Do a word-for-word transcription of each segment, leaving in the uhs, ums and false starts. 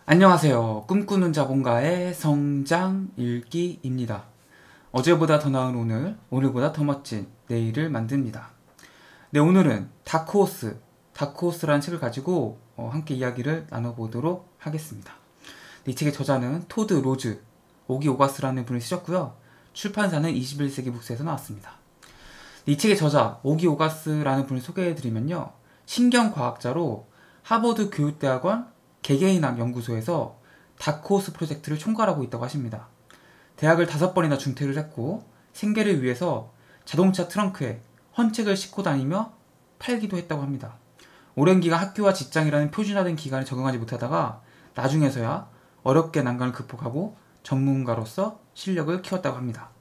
안녕하세요. 꿈꾸는 자본가의 성장 일기입니다. 어제보다 더 나은 오늘, 오늘보다 더 멋진 내일을 만듭니다. 네, 오늘은 다크호스, 다크호스라는 책을 가지고 어, 함께 이야기를 나눠보도록 하겠습니다. 이 책의 저자는 토드 로즈, 오기 오가스라는 분이 쓰셨고요. 출판사는 이십일 세기 북스에서 나왔습니다. 이 책의 저자, 오기 오가스라는 분을 소개해드리면요. 신경과학자로 하버드 교육대학원 개개인학 연구소에서 다크호스 프로젝트를 총괄하고 있다고 하십니다. 대학을 다섯 번이나 중퇴를 했고 생계를 위해서 자동차 트렁크에 헌책을 싣고 다니며 팔기도 했다고 합니다. 오랜 기간 학교와 직장이라는 표준화된 기간에 적응하지 못하다가 나중에서야 어렵게 난관을 극복하고 전문가로서 실력을 키웠다고 합니다.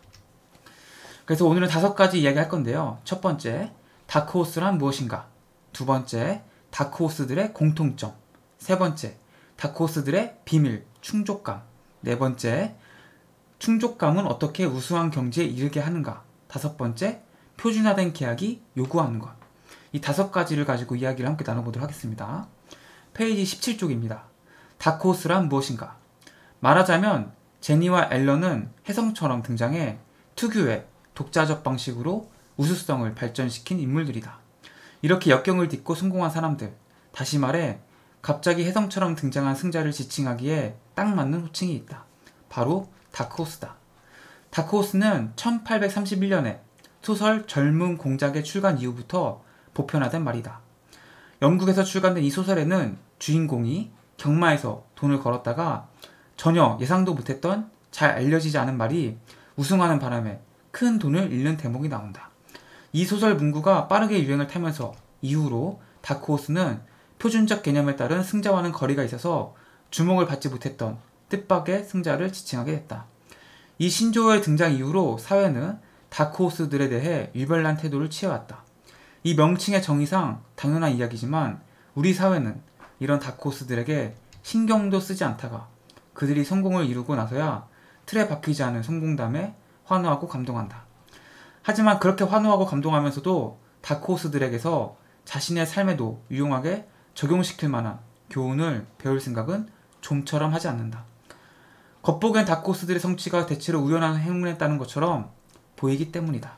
그래서 오늘은 다섯 가지 이야기 할 건데요. 첫 번째, 다크호스란 무엇인가? 두 번째, 다크호스들의 공통점. 세 번째, 다크호스들의 비밀, 충족감. 네 번째, 충족감은 어떻게 우수한 경지에 이르게 하는가. 다섯 번째, 표준화된 계약이 요구하는 것. 이 다섯 가지를 가지고 이야기를 함께 나눠보도록 하겠습니다. 페이지 십칠 쪽입니다. 다크호스란 무엇인가? 말하자면 제니와 앨런은 혜성처럼 등장해 특유의 독자적 방식으로 우수성을 발전시킨 인물들이다. 이렇게 역경을 딛고 성공한 사람들, 다시 말해 갑자기 혜성처럼 등장한 승자를 지칭하기에 딱 맞는 호칭이 있다. 바로 다크호스다. 다크호스는 천팔백삼십일 년에 소설 젊은 공작의 출간 이후부터 보편화된 말이다. 영국에서 출간된 이 소설에는 주인공이 경마에서 돈을 걸었다가 전혀 예상도 못했던 잘 알려지지 않은 말이 우승하는 바람에 큰 돈을 잃는 대목이 나온다. 이 소설 문구가 빠르게 유행을 타면서 이후로 다크호스는 표준적 개념에 따른 승자와는 거리가 있어서 주목을 받지 못했던 뜻밖의 승자를 지칭하게 됐다. 이 신조어의 등장 이후로 사회는 다크호스들에 대해 유별난 태도를 취해왔다. 이 명칭의 정의상 당연한 이야기지만 우리 사회는 이런 다크호스들에게 신경도 쓰지 않다가 그들이 성공을 이루고 나서야 틀에 박히지 않은 성공담에 환호하고 감동한다. 하지만 그렇게 환호하고 감동하면서도 다크호스들에게서 자신의 삶에도 유용하게 적용시킬 만한 교훈을 배울 생각은 좀처럼 하지 않는다. 겉보기엔 다크호스들의 성취가 대체로 우연한 행운했다는 것처럼 보이기 때문이다.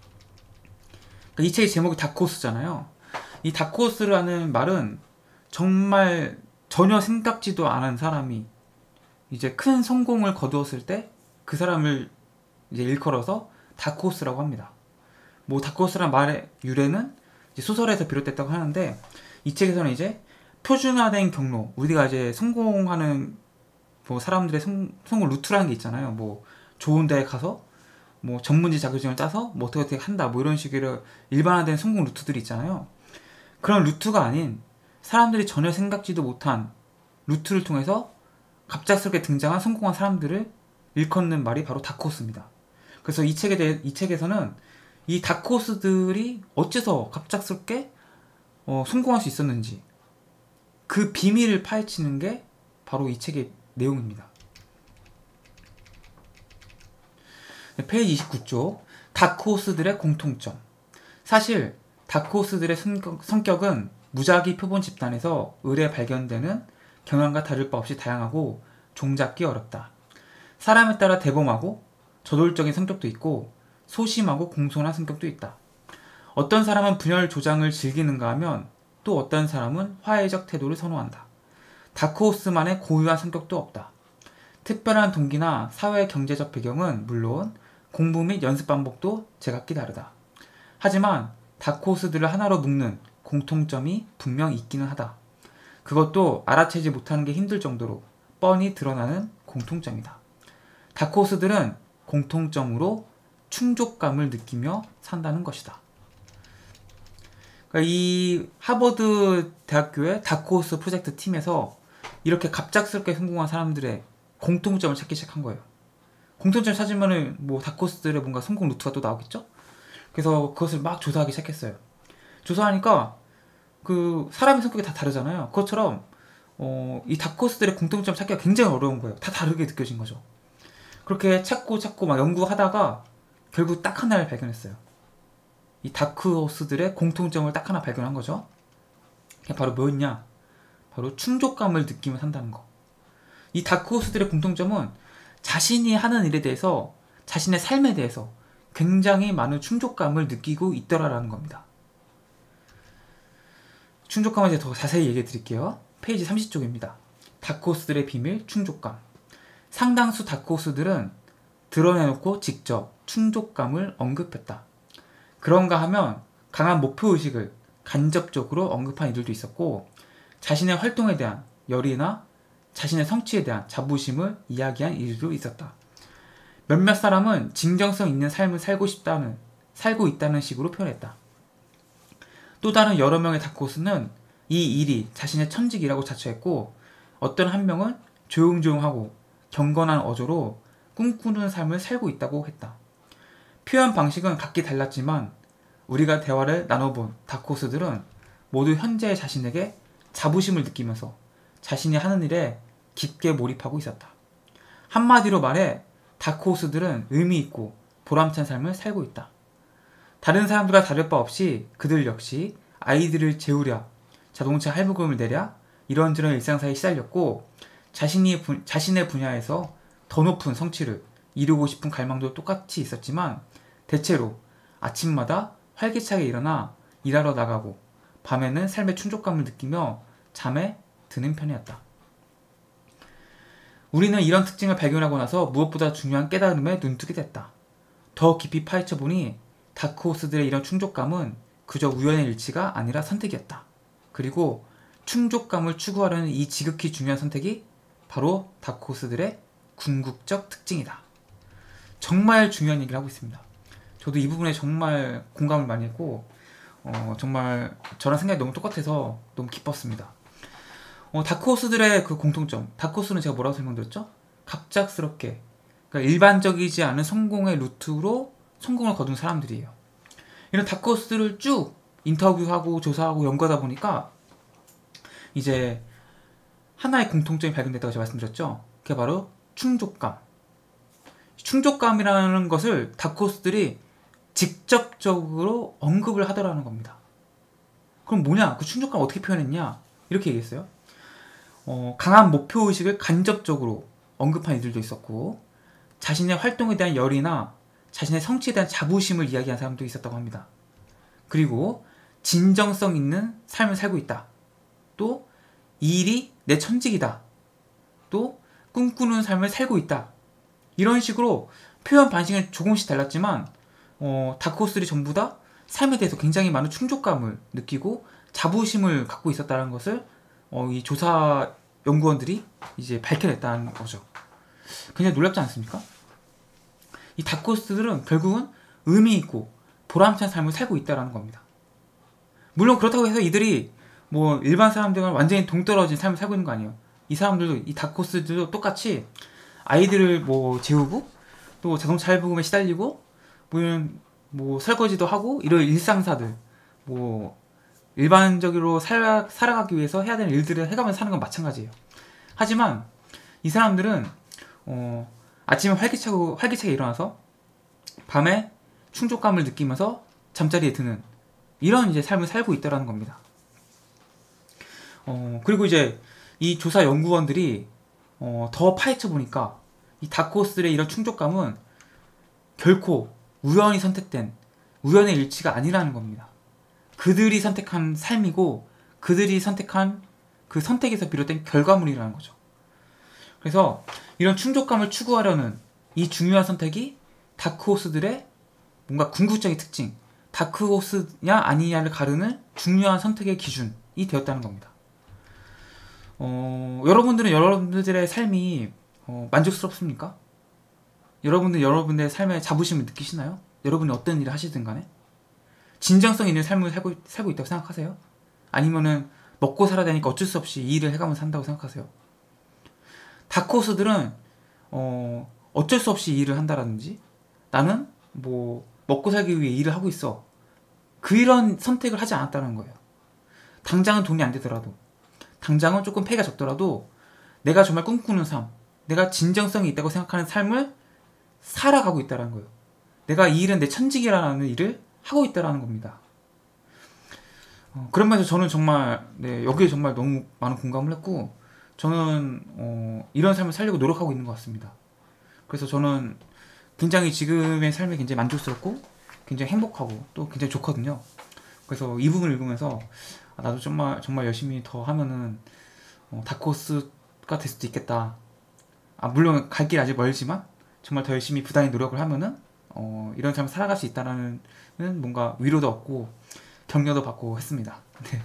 그러니까 이 책의 제목이 다크호스잖아요. 이 다크호스라는 말은 정말 전혀 생각지도 않은 사람이 이제 큰 성공을 거두었을 때 그 사람을 이제 일컬어서 다크호스라고 합니다. 뭐 다크호스라는 말의 유래는 이제 소설에서 비롯됐다고 하는데 이 책에서는 이제 표준화된 경로, 우리가 이제 성공하는 뭐 사람들의 성, 성공 루트라는 게 있잖아요. 뭐 좋은 데에 가서 뭐 전문직 자격증을 따서 뭐 어떻게 어떻게 한다 뭐 이런 식으로 일반화된 성공 루트들이 있잖아요. 그런 루트가 아닌 사람들이 전혀 생각지도 못한 루트를 통해서 갑작스럽게 등장한 성공한 사람들을 일컫는 말이 바로 다크호스입니다. 그래서 이 책에 대해 이 책에서는 이 다크호스들이 어째서 갑작스럽게 어, 성공할 수 있었는지 그 비밀을 파헤치는 게 바로 이 책의 내용입니다. 네, 페이지 이십구 쪽 다크호스들의 공통점. 사실 다크호스들의 성격, 성격은 무작위 표본 집단에서 의뢰 발견되는 경향과 다를 바 없이 다양하고 종잡기 어렵다. 사람에 따라 대범하고 저돌적인 성격도 있고 소심하고 공손한 성격도 있다. 어떤 사람은 분열 조장을 즐기는가 하면 또 어떤 사람은 화해적 태도를 선호한다. 다크호스만의 고유한 성격도 없다. 특별한 동기나 사회 경제적 배경은 물론 공부 및 연습 방법도 제각기 다르다. 하지만 다크호스들을 하나로 묶는 공통점이 분명 있기는 하다. 그것도 알아채지 못하는 게 힘들 정도로 뻔히 드러나는 공통점이다. 다크호스들은 공통점으로 충족감을 느끼며 산다는 것이다. 그러니까 이 하버드 대학교의 다크호스 프로젝트 팀에서 이렇게 갑작스럽게 성공한 사람들의 공통점을 찾기 시작한 거예요. 공통점을 찾으면은 뭐 다크호스들의 뭔가 성공 루트가 또 나오겠죠? 그래서 그것을 막 조사하기 시작했어요. 조사하니까 그 사람의 성격이 다 다르잖아요. 그것처럼 어, 이 다크호스들의 공통점을 찾기가 굉장히 어려운 거예요. 다 다르게 느껴진 거죠. 그렇게 찾고 찾고 막 연구하다가 결국 딱 하나를 발견했어요. 이 다크호스들의 공통점을 딱 하나 발견한 거죠. 그게 바로 뭐였냐? 바로 충족감을 느끼며 산다는 거. 이 다크호스들의 공통점은 자신이 하는 일에 대해서, 자신의 삶에 대해서 굉장히 많은 충족감을 느끼고 있더라라는 겁니다. 충족감을 이제 더 자세히 얘기해 드릴게요. 페이지 삼십 쪽입니다. 다크호스들의 비밀, 충족감. 상당수 다크호스들은 드러내놓고 직접 충족감을 언급했다. 그런가 하면 강한 목표의식을 간접적으로 언급한 이들도 있었고, 자신의 활동에 대한 열의나 자신의 성취에 대한 자부심을 이야기한 이들도 있었다. 몇몇 사람은 진정성 있는 삶을 살고 싶다는, 살고 있다는 식으로 표현했다. 또 다른 여러 명의 다크호스는 이 일이 자신의 천직이라고 자처했고, 어떤 한 명은 조용조용하고 경건한 어조로 꿈꾸는 삶을 살고 있다고 했다. 표현 방식은 각기 달랐지만 우리가 대화를 나눠본 다크호스들은 모두 현재의 자신에게 자부심을 느끼면서 자신이 하는 일에 깊게 몰입하고 있었다. 한마디로 말해 다크호스들은 의미있고 보람찬 삶을 살고 있다. 다른 사람들과 다를 바 없이 그들 역시 아이들을 재우랴, 자동차 할부금을 내랴, 이런저런 일상사에 시달렸고, 자신이 부, 자신의 분야에서 더 높은 성취를 이루고 싶은 갈망도 똑같이 있었지만, 대체로 아침마다 활기차게 일어나 일하러 나가고 밤에는 삶의 충족감을 느끼며 잠에 드는 편이었다. 우리는 이런 특징을 발견하고 나서 무엇보다 중요한 깨달음에 눈뜨게 됐다. 더 깊이 파헤쳐보니 다크호스들의 이런 충족감은 그저 우연의 일치가 아니라 선택이었다. 그리고 충족감을 추구하려는 이 지극히 중요한 선택이 바로 다크호스들의 궁극적 특징이다. 정말 중요한 얘기를 하고 있습니다. 저도 이 부분에 정말 공감을 많이 했고, 어, 정말 저랑 생각이 너무 똑같아서 너무 기뻤습니다. 어, 다크호스들의 그 공통점, 다크호스는 제가 뭐라고 설명드렸죠? 갑작스럽게, 그러니까 일반적이지 않은 성공의 루트로 성공을 거둔 사람들이에요. 이런 다크호스들을 쭉 인터뷰하고 조사하고 연구하다 보니까 이제 하나의 공통점이 발견됐다고 제가 말씀드렸죠. 그게 바로 충족감. 충족감이라는 것을 다크호스들이 직접적으로 언급을 하더라는 겁니다. 그럼 뭐냐? 그 충족감 어떻게 표현했냐? 이렇게 얘기했어요. 어, 강한 목표의식을 간접적으로 언급한 이들도 있었고, 자신의 활동에 대한 열의나 자신의 성취에 대한 자부심을 이야기한 사람도 있었다고 합니다. 그리고 진정성 있는 삶을 살고 있다. 또 이 일이 내 천직이다. 또 꿈꾸는 삶을 살고 있다. 이런 식으로 표현 방식은 조금씩 달랐지만 어, 다크호스들이 전부 다 삶에 대해서 굉장히 많은 충족감을 느끼고 자부심을 갖고 있었다는 것을 어, 이 조사 연구원들이 이제 밝혀냈다는 거죠. 굉장히 놀랍지 않습니까? 이 다크호스들은 결국은 의미있고 보람찬 삶을 살고 있다는 겁니다. 물론 그렇다고 해서 이들이 뭐 일반 사람들과 완전히 동떨어진 삶을 살고 있는 거 아니에요. 이 사람들도, 이 다크호스들도 똑같이 아이들을 뭐 재우고 또 자동차 할부금에 시달리고 뭐 이런 뭐 설거지도 하고 이런 일상사들, 뭐 일반적으로 살아, 살아가기 위해서 해야 되는 일들을 해가면서 사는 건 마찬가지예요. 하지만 이 사람들은 어, 아침에 활기차고, 활기차게 일어나서 밤에 충족감을 느끼면서 잠자리에 드는 이런 이제 삶을 살고 있다는 겁니다. 어, 그리고 이제 이 조사 연구원들이 어, 더 파헤쳐 보니까 이 다크호스들의 이런 충족감은 결코 우연히 선택된 우연의 일치가 아니라는 겁니다. 그들이 선택한 삶이고 그들이 선택한 그 선택에서 비롯된 결과물이라는 거죠. 그래서 이런 충족감을 추구하려는 이 중요한 선택이 다크호스들의 뭔가 궁극적인 특징, 다크호스냐 아니냐를 가르는 중요한 선택의 기준이 되었다는 겁니다. 어, 여러분들은 여러분들의 삶이 어, 만족스럽습니까? 여러분들 여러분들의 삶에 자부심을 느끼시나요? 여러분이 어떤 일을 하시든 간에 진정성 있는 삶을 살고, 살고 있다고 생각하세요? 아니면은 먹고 살아야 되니까 어쩔 수 없이 이 일을 해가면서 산다고 생각하세요? 다크호스들은 어, 어쩔 수 없이 이 일을 한다라든지 나는 뭐 먹고 살기 위해 일을 하고 있어, 그런 선택을 하지 않았다는 거예요. 당장은 돈이 안 되더라도, 당장은 조금 폐가 적더라도 내가 정말 꿈꾸는 삶, 내가 진정성이 있다고 생각하는 삶을 살아가고 있다는 거예요. 내가 이 일은 내 천직이라는 일을 하고 있다는 겁니다. 어, 그런 면에서 저는 정말 네, 여기에 정말 너무 많은 공감을 했고, 저는 어, 이런 삶을 살려고 노력하고 있는 것 같습니다. 그래서 저는 굉장히 지금의 삶에 굉장히 만족스럽고 굉장히 행복하고 또 굉장히 좋거든요. 그래서 이 부분을 읽으면서 아, 나도 정말 정말 열심히 더 하면은 어, 다크호스가 될 수도 있겠다. 아, 물론 갈 길 아직 멀지만 정말 더 열심히 부단히 노력을 하면은 어, 이런 삶을 살아갈 수 있다라는 뭔가 위로도 얻고 격려도 받고 했습니다. 네.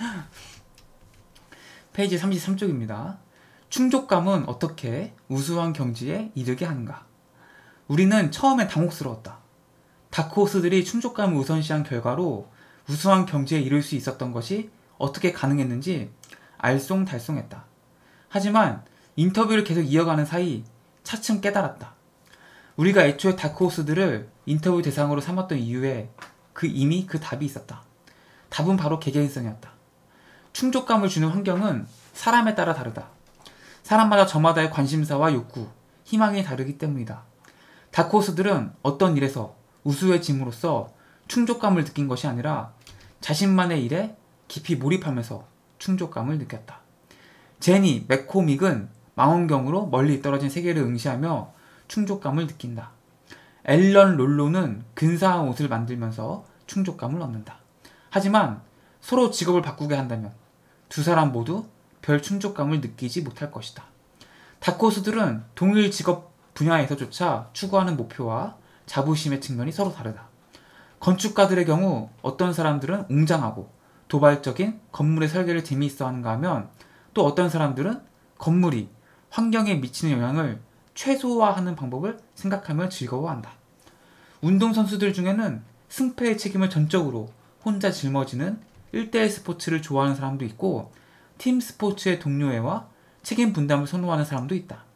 페이지 삼십삼 쪽입니다. 충족감은 어떻게 우수한 경지에 이르게 하는가? 우리는 처음에 당혹스러웠다. 다크호스들이 충족감을 우선시한 결과로 우수한 경지에 이를 수 있었던 것이 어떻게 가능했는지 알쏭달쏭했다. 하지만 인터뷰를 계속 이어가는 사이 차츰 깨달았다. 우리가 애초에 다크호스들을 인터뷰 대상으로 삼았던 이유에 그 이미 그 답이 있었다. 답은 바로 개개인성이었다. 충족감을 주는 환경은 사람에 따라 다르다. 사람마다 저마다의 관심사와 욕구, 희망이 다르기 때문이다. 다크호스들은 어떤 일에서 우수해짐으로써 충족감을 느낀 것이 아니라 자신만의 일에 깊이 몰입하면서 충족감을 느꼈다. 제니 맥코믹은 망원경으로 멀리 떨어진 세계를 응시하며 충족감을 느낀다. 앨런 롤로는 근사한 옷을 만들면서 충족감을 얻는다. 하지만 서로 직업을 바꾸게 한다면 두 사람 모두 별 충족감을 느끼지 못할 것이다. 다크호스들은 동일 직업 분야에서조차 추구하는 목표와 자부심의 측면이 서로 다르다. 건축가들의 경우 어떤 사람들은 웅장하고 도발적인 건물의 설계를 재미있어 하는가 하면 또 어떤 사람들은 건물이 환경에 미치는 영향을 최소화하는 방법을 생각하며 즐거워한다. 운동선수들 중에는 승패의 책임을 전적으로 혼자 짊어지는 일 대일 스포츠를 좋아하는 사람도 있고 팀 스포츠의 동료애와 책임 분담을 선호하는 사람도 있다.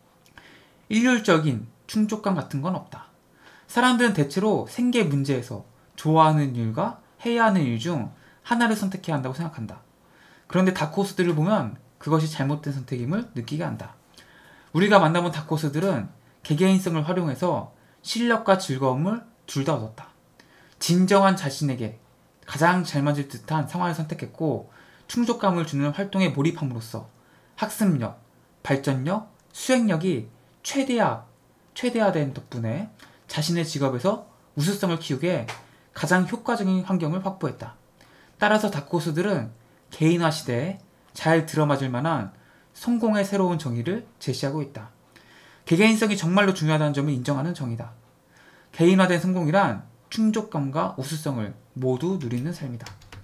일률적인 충족감 같은 건 없다. 사람들은 대체로 생계 문제에서 좋아하는 일과 해야 하는 일 중 하나를 선택해야 한다고 생각한다. 그런데 다크호스들을 보면 그것이 잘못된 선택임을 느끼게 한다. 우리가 만나본 다크호스들은 개개인성을 활용해서 실력과 즐거움을 둘 다 얻었다. 진정한 자신에게 가장 잘 맞을 듯한 상황을 선택했고 충족감을 주는 활동에 몰입함으로써 학습력, 발전력, 수행력이 최대화, 최대화된 덕분에 자신의 직업에서 우수성을 키우게 가장 효과적인 환경을 확보했다. 따라서 다크호스들은 개인화 시대에 잘 들어맞을 만한 성공의 새로운 정의를 제시하고 있다. 개개인성이 정말로 중요하다는 점을 인정하는 정의다. 개인화된 성공이란 충족감과 우수성을 모두 누리는 삶이다.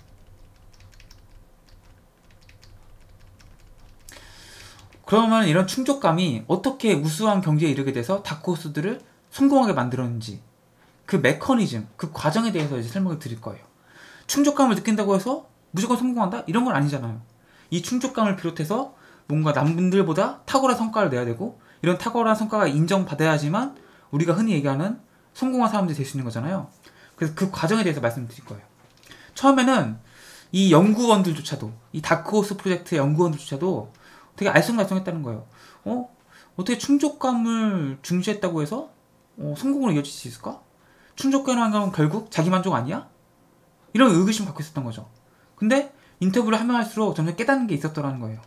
그러면 이런 충족감이 어떻게 우수한 경지에 이르게 돼서 다크호스들을 성공하게 만들었는지 그 메커니즘, 그 과정에 대해서 이제 설명을 드릴 거예요. 충족감을 느낀다고 해서 무조건 성공한다? 이런 건 아니잖아요. 이 충족감을 비롯해서 뭔가 남들보다 탁월한 성과를 내야 되고 이런 탁월한 성과가 인정받아야지만 우리가 흔히 얘기하는 성공한 사람들이 될 수 있는 거잖아요. 그래서 그 과정에 대해서 말씀드릴 거예요. 처음에는 이 연구원들조차도 이 다크호스 프로젝트의 연구원들조차도 되게 알쏭달쏭했다는 거예요. 어? 어떻게 충족감을 중시했다고 해서 어, 성공으로 이어질 수 있을까? 충족감이라는 건 결국 자기만족 아니야? 이런 의구심을 갖고 있었던 거죠. 근데 인터뷰를 하면 할수록 점점 깨닫는 게 있었더라는 거예요.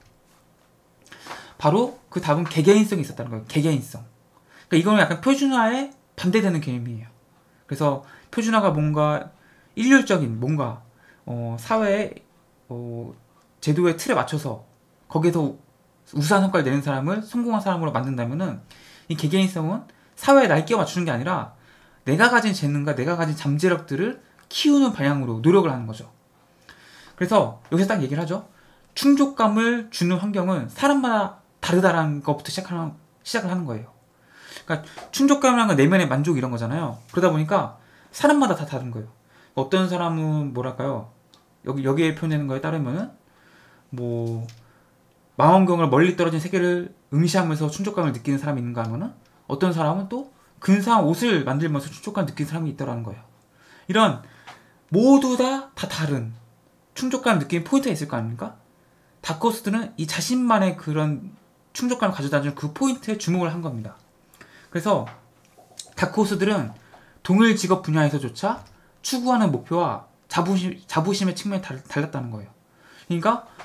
바로 그 답은 개개인성이 있었다는 거예요. 개개인성. 그러니까 이거는 약간 표준화에 반대되는 개념이에요. 그래서 표준화가 뭔가 일률적인 뭔가 어, 사회의 어, 제도의 틀에 맞춰서 거기에서 우수한 성과를 내는 사람을 성공한 사람으로 만든다면은 이 개개인성은 사회에 날개 맞추는 게 아니라 내가 가진 재능과 내가 가진 잠재력들을 키우는 방향으로 노력을 하는 거죠. 그래서 여기서 딱 얘기를 하죠. 충족감을 주는 환경은 사람마다 다르다라는 것부터 시작하는, 시작을 하는 거예요. 그러니까 충족감이라는 건 내면의 만족 이런 거잖아요. 그러다 보니까 사람마다 다 다른 거예요. 어떤 사람은 뭐랄까요? 여기, 여기에 표현되는 거에 따르면은 뭐 망원경을 멀리 떨어진 세계를 응시하면서 충족감을 느끼는 사람이 있는가 하면은 어떤 사람은 또 근사한 옷을 만들면서 충족감을 느끼는 사람이 있더라는 거예요. 이런 모두 다, 다 다른 충족감을 느끼는 포인트가 있을 거 아닙니까? 다크호스들은 이 자신만의 그런 충족감을 가져다 주는 그 포인트에 주목을 한 겁니다. 그래서 다크호스들은 동일 직업 분야에서조차 추구하는 목표와 자부심, 자부심의 측면이 달, 달랐다는 거예요. 그러니까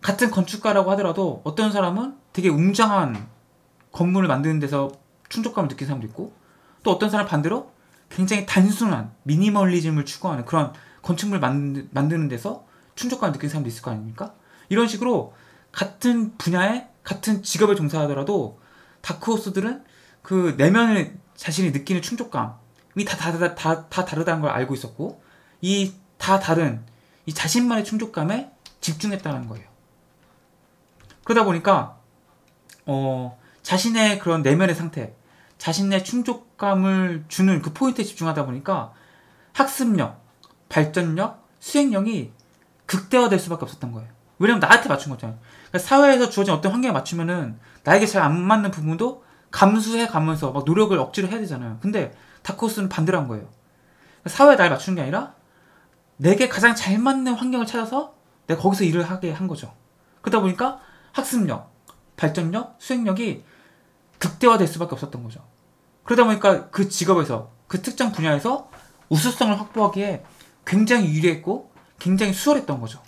같은 건축가라고 하더라도 어떤 사람은 되게 웅장한 건물을 만드는 데서 충족감을 느끼는 사람도 있고, 또 어떤 사람 반대로 굉장히 단순한 미니멀리즘을 추구하는 그런 건축물을 만드, 만드는 데서 충족감을 느끼는 사람도 있을 거 아닙니까? 이런 식으로 같은 분야에 같은 직업에 종사하더라도 다크호스들은 그 내면을 자신이 느끼는 충족감이 다, 다, 다, 다, 다 다르다는 걸 알고 있었고, 이 다 다른 이 자신만의 충족감에 집중했다는 거예요. 그러다 보니까 어, 자신의 그런 내면의 상태, 자신의 충족감을 주는 그 포인트에 집중하다 보니까 학습력, 발전력, 수행력이 극대화될 수밖에 없었던 거예요. 왜냐면 나한테 맞춘 거잖아요. 그러니까 사회에서 주어진 어떤 환경에 맞추면은 나에게 잘 안 맞는 부분도 감수해 가면서 막 노력을 억지로 해야 되잖아요. 근데 다크호스는 반대로 한 거예요. 사회에 날 맞추는 게 아니라 내게 가장 잘 맞는 환경을 찾아서 내가 거기서 일을 하게 한 거죠. 그러다 보니까 학습력, 발전력, 수행력이 극대화될 수밖에 없었던 거죠. 그러다 보니까 그 직업에서, 그 특정 분야에서 우수성을 확보하기에 굉장히 유리했고 굉장히 수월했던 거죠.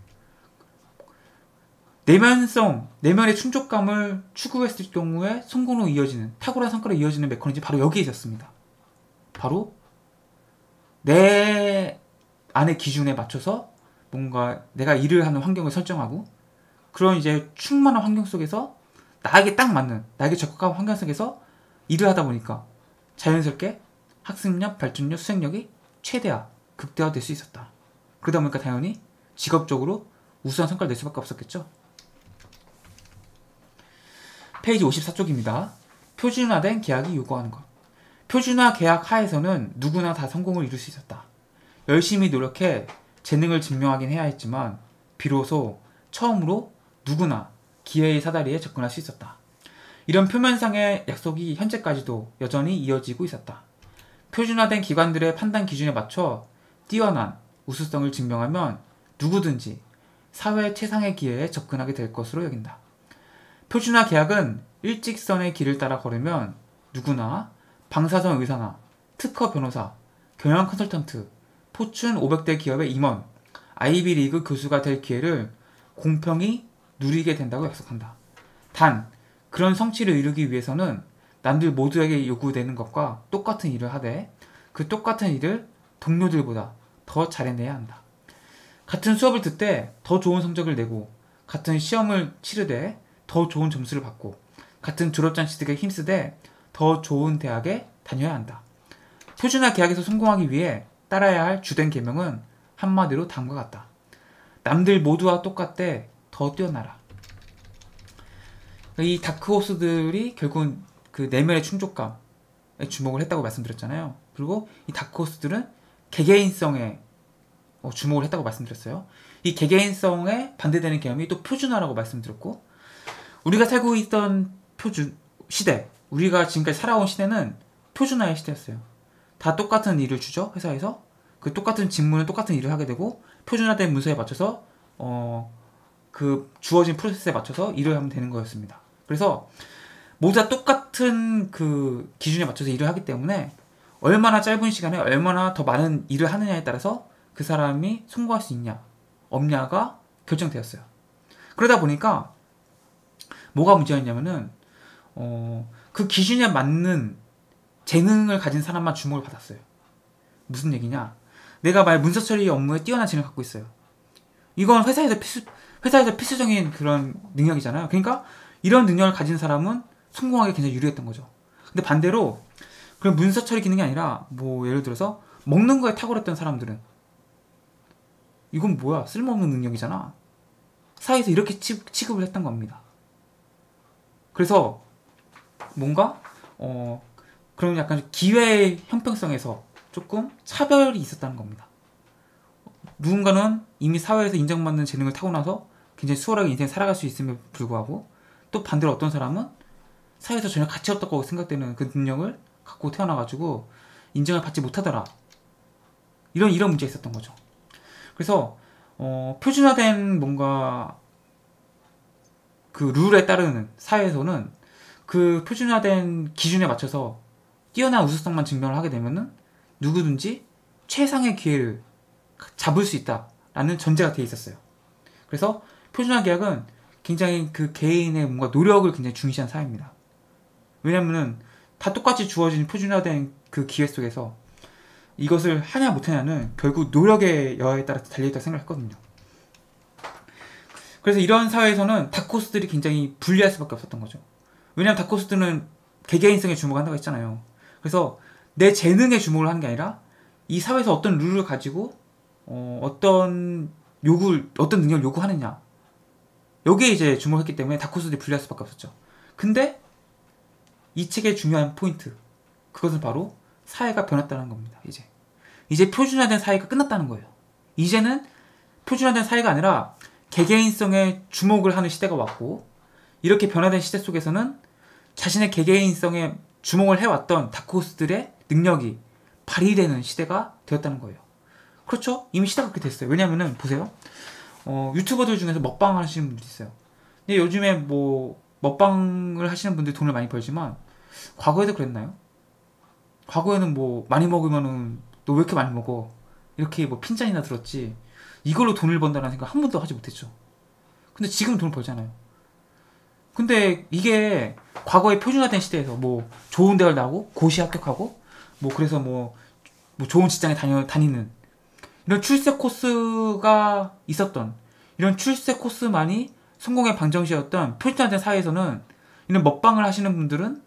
내면성, 내면의 충족감을 추구했을 경우에 성공으로 이어지는, 탁월한 성과로 이어지는 메커니즘이 바로 여기에 있었습니다. 바로 내 안의 기준에 맞춰서 뭔가 내가 일을 하는 환경을 설정하고, 그런 이제 충만한 환경 속에서 나에게 딱 맞는, 나에게 적합한 환경 속에서 일을 하다 보니까 자연스럽게 학습력, 발전력, 수행력이 최대화, 극대화될 수 있었다. 그러다 보니까 당연히 직업적으로 우수한 성과를 낼 수밖에 없었겠죠. 페이지 오십사 쪽입니다. 표준화된 계약이 요구하는 것. 표준화 계약 하에서는 누구나 다 성공을 이룰 수 있었다. 열심히 노력해 재능을 증명하긴 해야 했지만 비로소 처음으로 누구나 기회의 사다리에 접근할 수 있었다. 이런 표면상의 약속이 현재까지도 여전히 이어지고 있었다. 표준화된 기관들의 판단 기준에 맞춰 뛰어난 우수성을 증명하면 누구든지 사회 최상의 기회에 접근하게 될 것으로 여긴다. 표준화 계약은 일직선의 길을 따라 걸으면 누구나 방사선 의사나 특허 변호사, 경영 컨설턴트, 포춘 오백 대 기업의 임원, 아이비리그 교수가 될 기회를 공평히 누리게 된다고 약속한다. 단, 그런 성취를 이루기 위해서는 남들 모두에게 요구되는 것과 똑같은 일을 하되 그 똑같은 일을 동료들보다 더 잘해내야 한다. 같은 수업을 듣되 더 좋은 성적을 내고, 같은 시험을 치르되 더 좋은 점수를 받고, 같은 졸업잔치들에 힘쓰되 더 좋은 대학에 다녀야 한다. 표준화 계약에서 성공하기 위해 따라야 할 주된 계명은 한마디로 다음과 같다. 남들 모두와 똑같되 더 뛰어나라. 이 다크호스들이 결국은 그 내면의 충족감에 주목을 했다고 말씀드렸잖아요. 그리고 이 다크호스들은 개개인성에 주목을 했다고 말씀드렸어요. 이 개개인성에 반대되는 개념이 또 표준화라고 말씀드렸고, 우리가 살고 있던 표준 시대, 우리가 지금까지 살아온 시대는 표준화의 시대였어요. 다 똑같은 일을 주죠, 회사에서. 그 똑같은 직무는 똑같은 일을 하게 되고, 표준화된 문서에 맞춰서 어, 그 주어진 프로세스에 맞춰서 일을 하면 되는 거였습니다. 그래서 모두 다 똑같은 그 기준에 맞춰서 일을 하기 때문에 얼마나 짧은 시간에 얼마나 더 많은 일을 하느냐에 따라서 그 사람이 성공할 수 있냐 없냐가 결정되었어요. 그러다 보니까 뭐가 문제였냐면은 어, 그 기준에 맞는 재능을 가진 사람만 주목을 받았어요. 무슨 얘기냐? 내가 만약 문서 처리 업무에 뛰어난 재능을 갖고 있어요. 이건 회사에서 필수, 회사에서 필수적인 그런 능력이잖아요. 그러니까 이런 능력을 가진 사람은 성공하기 굉장히 유리했던 거죠. 근데 반대로 그런 문서 처리 기능이 아니라 뭐 예를 들어서 먹는 거에 탁월했던 사람들은 이건 뭐야? 쓸모없는 능력이잖아. 사회에서 이렇게 취급을 했던 겁니다. 그래서 뭔가 어 그런 약간 기회의 형평성에서 조금 차별이 있었다는 겁니다. 누군가는 이미 사회에서 인정받는 재능을 타고나서 굉장히 수월하게 인생을 살아갈 수 있음에 불구하고, 또 반대로 어떤 사람은 사회에서 전혀 가치 없다고 생각되는 그 능력을 갖고 태어나가지고 인정을 받지 못하더라. 이런 이런 문제가 있었던 거죠. 그래서 어, 표준화된 뭔가 그 룰에 따르는 사회에서는 그 표준화된 기준에 맞춰서 뛰어난 우수성만 증명을 하게 되면은 누구든지 최상의 기회를 잡을 수 있다라는 전제가 되어 있었어요. 그래서 표준화 계약은 굉장히 그 개인의 뭔가 노력을 굉장히 중시한 사회입니다. 왜냐면은 다 똑같이 주어진 표준화된 그 기회 속에서 이것을 하냐 못하냐는 결국 노력의 여하에 따라 달려있다고 생각했거든요. 그래서 이런 사회에서는 다크호스들이 굉장히 불리할 수밖에 없었던 거죠. 왜냐하면 다크호스들은 개개인성에 주목한다고 했잖아요. 그래서 내 재능에 주목을 하는 게 아니라 이 사회에서 어떤 룰을 가지고 어, 어떤 요구를, 어떤 능력을 요구하느냐, 여기에 이제 주목했기 때문에 다크호스들이 불리할 수밖에 없었죠. 근데 이 책의 중요한 포인트, 그것은 바로 사회가 변했다는 겁니다. 이제 이제 표준화된 사회가 끝났다는 거예요. 이제는 표준화된 사회가 아니라 개개인성에 주목을 하는 시대가 왔고, 이렇게 변화된 시대 속에서는 자신의 개개인성에 주목을 해왔던 다크호스들의 능력이 발휘되는 시대가 되었다는 거예요. 그렇죠? 이미 시대가 그렇게 됐어요. 왜냐면은 보세요. 어, 유튜버들 중에서 먹방을 하시는 분들이 있어요. 근데 요즘에 뭐 먹방을 하시는 분들이 돈을 많이 벌지만 과거에도 그랬나요? 과거에는 뭐 많이 먹으면은 너 왜 이렇게 많이 먹어? 이렇게 뭐 핀잔이나 들었지, 이걸로 돈을 번다는 생각 한 번도 하지 못했죠. 근데 지금 돈을 벌잖아요. 근데 이게 과거에 표준화된 시대에서 뭐 좋은 대학을 나오고 고시 합격하고 뭐 그래서 뭐, 뭐 좋은 직장에 다녀, 다니는 이런 출세 코스가 있었던, 이런 출세 코스만이 성공의 방정식이었던 표준화된 사회에서는 이런 먹방을 하시는 분들은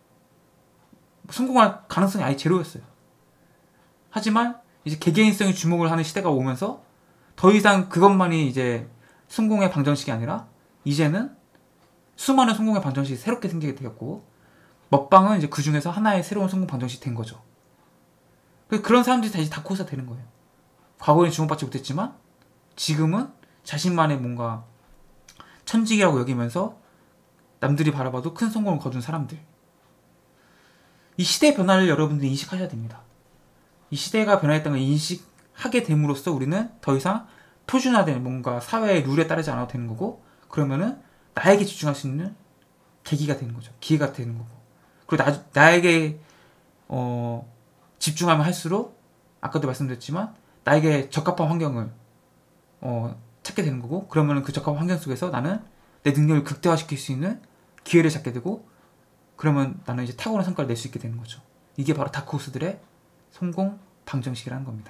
성공할 가능성이 아예 제로였어요. 하지만 이제 개개인성에 주목을 하는 시대가 오면서 더 이상 그것만이 이제 성공의 방정식이 아니라 이제는 수많은 성공의 방정식이 새롭게 생기게 되었고, 먹방은 이제 그 중에서 하나의 새로운 성공 방정식이 된 거죠. 그런 사람들이 다시 다크호스가 되는 거예요. 과거에는 주목받지 못했지만 지금은 자신만의 뭔가 천직이라고 여기면서 남들이 바라봐도 큰 성공을 거둔 사람들. 이 시대의 변화를 여러분들이 인식하셔야 됩니다. 이 시대가 변화했다는 걸 인식하게 됨으로써 우리는 더 이상 표준화된 뭔가 사회의 룰에 따르지 않아도 되는 거고, 그러면은 나에게 집중할 수 있는 계기가 되는 거죠. 기회가 되는 거고. 그리고 나, 나에게 어, 집중하면 할수록 아까도 말씀드렸지만 나에게 적합한 환경을 어, 찾게 되는 거고, 그러면 그 적합한 환경 속에서 나는 내 능력을 극대화시킬 수 있는 기회를 찾게 되고, 그러면 나는 이제 탁월한 성과를 낼 수 있게 되는 거죠. 이게 바로 다크호스들의 성공 방정식이라는 겁니다.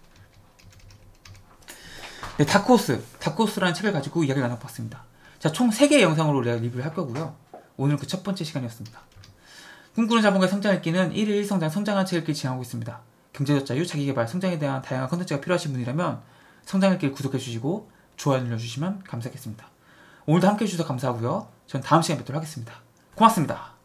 네, 다크호스, 다크호스라는 책을 가지고 이야기를 나눠봤습니다. 자, 총 세 개의 영상으로 우리가 리뷰를 할 거고요. 오늘은 그 첫 번째 시간이었습니다. 꿈꾸는 자본가의 성장 읽기는 일 일 일 성장, 성장한 책 읽기 진행하고 있습니다. 경제적 자유, 자기개발, 성장에 대한 다양한 컨텐츠가 필요하신 분이라면 성장 읽기를 구독해주시고 좋아요 눌러주시면 감사하겠습니다. 오늘도 함께해 주셔서 감사하고요. 전 다음 시간에 뵙도록 하겠습니다. 고맙습니다.